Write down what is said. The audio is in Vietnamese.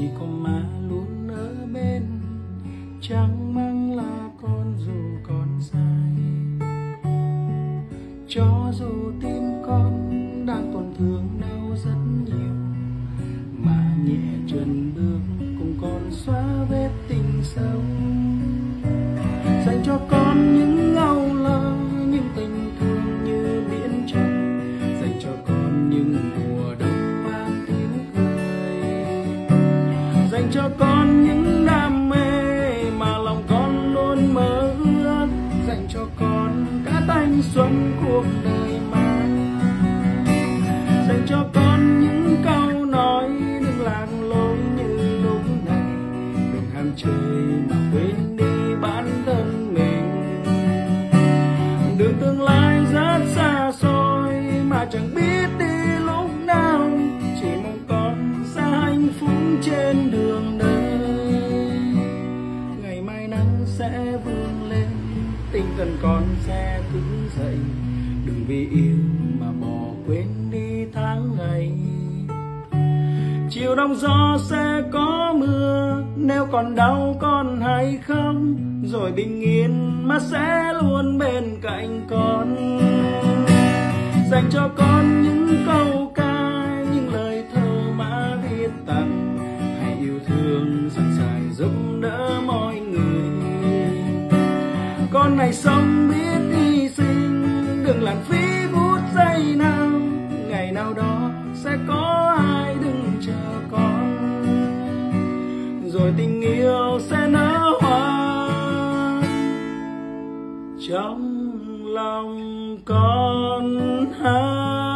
chỉ có má luôn ở bên, chẳng mang là con dù còn dài. Cho dù tim con đang tổn thương đau rất nhiều, mà nhẹ chân bước cùng con xóa vết tình sâu. Dành cho con những âu lo, những tình thương như biển trời, dành cho con những mùa đông mang tiếng cười, dành cho con những đam mê mà lòng con luôn mơ ước, dành cho con cả thanh xuân cuộc đời mà, dành cho con những câu nói đừng lạc lối như lúc này, đừng ham chơi mà quên đi bản thân mình. Đường tương lai rất xa xôi mà chẳng biết đi lúc nào, chỉ mong con sẽ hạnh phúc trên đường đời. Ngày mai nắng sẽ vươn lên, tinh thần con sẽ thức dậy, đừng vì yêu mà bỏ quên đi tháng ngày. Chiều đông gió sẽ có mưa, nếu còn đau con hay không, rồi bình yên mà sẽ luôn bên cạnh con. Dành cho con những câu ca, những lời thơ má viết tặng, hãy yêu thương sẵn sàng giúp đỡ mọi người. Con này sống biết hy sinh, đừng lãng phí phút giây nào, ngày nào đó sẽ có ai đứng chờ con, rồi tình yêu sẽ nở hoa trong lòng con.